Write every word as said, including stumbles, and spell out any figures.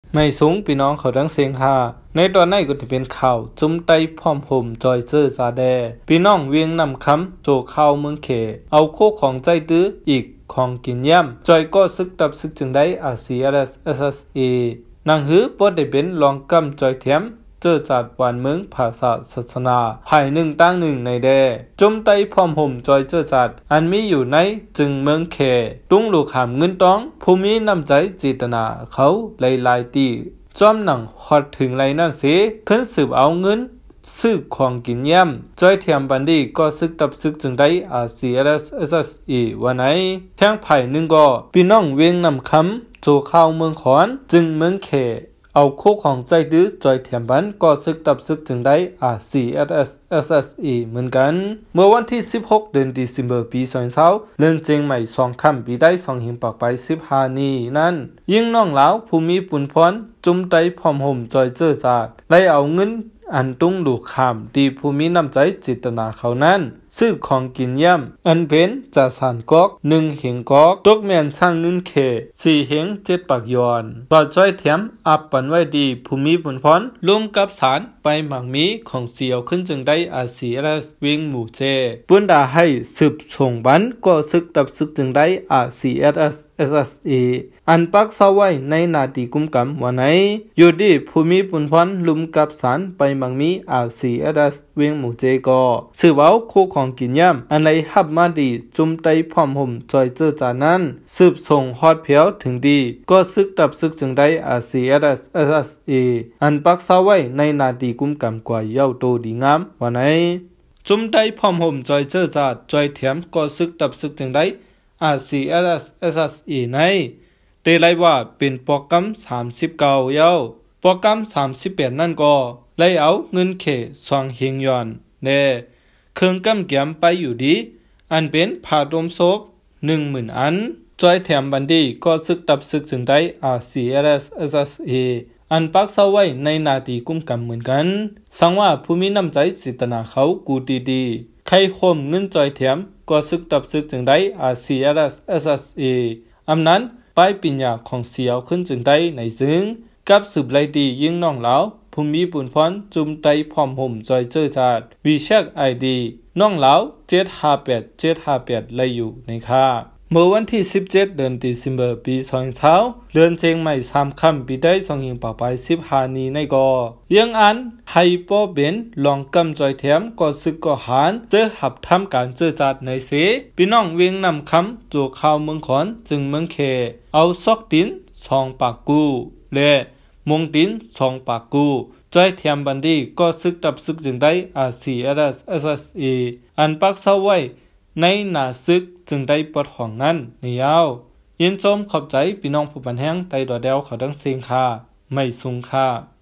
ไม่สูงพี่น้องเขาทั้งเสียงค่ะในตอนนี้ก็จะเป็นข่าวจุ่มไต้พร้อมห่มจอยเจอซาแดพี่น้องเวียงนำคำโจเข้าเมืองเขเอาโคของใจตื้ออีกของกินย่ำจอยก็ซึกตับซึกจึงได้ อาร์ ซี เอส เอส เอ นางหือปอดได้เป็นรองกำจอยเทียมเจอจัดหวานเมืองภาษาศาสนาภายหนึ่งตั้งหนึ่งในแดจมไต้พร้อมห่มจอยเจอจัดอันมีอยู่ในจึงเมืองเขตุงลูกหามเงินต้องภูมิน้ำใจจิตนาเขาหลายๆตีจอมหนังฮอดถึงไรนั่นสิขึ้นสืบเอาเงินซื้อของกินย่ำจอยเทียมบันดีก็ซึกตับซึกจึงได้ อาร์ ซี เอส เอส เอ วันไหนแทงไผ่หนึ่งก็พี่น้องเวียงนำคำโจเข้าเมืองขอนจึงเมืองเขเอาโคของใจดื้อจอยเทียมบันก็ซึกตับซึกจึงได้ อาร์ ซี เอส เอส เอ เหมือนกันเมื่อวันที่สิบหกเดือนธันวาคมปีสองพันยี่สิบเรื่องเจียงใหม่สองคำปีได้สองหิมปากไปสิบห้านี้นั้นยิ่งน้องเหลาภูมิปุนพรจุ่มไต้พร้อมห่มจอยเจอจาดไล่เอาเงินอันตุ้งดูขามดีภูมิน้ำใจจิตนาเขานั้นซื้อของกินย่ำอันเป็นจ่าสานกอกหนึ่งเหงกอกตกแมนสร้างเงินเขสี่เหงเจ็ดปากยอนบาดจ้อยเทียมอับปันไว้ดีภูมิผลพรร่วมกับสารไปหมักมีของเสียวขึ้นจึงได้ อาร์ ซี เอส วิ่งหมู่เจปุ้นดาให้สืบส่งบันก็ซึกตับซึกจึงได้ อาร์ ซี เอส เอส เอ อันปักเสาไว้ในนาทีกุมกำวันไหนอยู่ดีภูมิผลพรลุมกับสารไปหมักมี อาร์ ซี เอส วิ่งหมู่เจก็สืบเอาโคของกินย่ำอันไรฮับมาดีจุ่มไต้พร้อมห่มจอยเจอจานั้นสืบส่งฮอดเพียวถึงดีก็ซึกตับซึกจึงได้ อาร์ ซี เอส เอส เอ อันปักเสาไว้ในนาทีกุมกำกว่าเย้าโตดีงามวันไหนจุ่มไต้พร้อมห่มจอยเจอจาจอยเทียมก็ซึกตับซึกจึงได้ อาร์ ซี เอส เอส เอ ในเตไลว่าเป็นโปรแกรมสามสิบเก้าเย้าโปรแกรมสามสิบแปดนั่นก็ไล่เอาเงินเขสองเฮงยอนเน่เครื่องกำเกียมไปอยู่ดีอันเป็นผ่าดมศพหนึ่งหมื่นอันจอยแถมบันดีก็ซึกตับซึกจึงได้ อาร์ ซี เอส เอส เอ อันปักเสาไว้ในนาทีกุมกำเหมือนกันสังว่าภูมิน้ำใจจิตนาเขากูดีดีใครคมเงินจอยแถมก็ซึกตับซึกจึงได้ อาร์ ซี เอส เอส เอ อำนั้นป้ายปิญญาของเสียวขึ้นจึงได้ในซึ่งกับสืบไลดียิ่งน้องเหลาภูมิปุนพรจุ่มไต้พร้อมห่มจอยเจอจาดวีเช็คไอดีน้องเหลาเจ็ดห้าแปดเจ็ดห้าแปดเลยอยู่ในค่าเมื่อวันที่สิบเจ็ดเดือนธันวาคมปีสองพันยี่สิบเรือนเจียงใหม่สามคำปีได้สองหิงปากไปสิบห้านี้ในก็ยังอันให้ป้อเป็นลองกำจอยแถมก็ซึกก็หานเจอหับทำการเจอจัดในเสพี่น้องเวียงนำคำจูข่าวเมืองขอนจึงเมืองเขเอาซอกดินสองปากกูและมงดินสองปากกูจอยเทียมบันดีก็ซึกตับซึกจึงได้ อาร์ ซี เอส เอส เอ อันปักเสาไว้ในหน้าซึกจึงได้ปลดของนั้นในยาวยินชมขอบใจพี่น้องผู้บันแห้งไตดอเดวเขาดังเสียงค่าไม่สูงค่า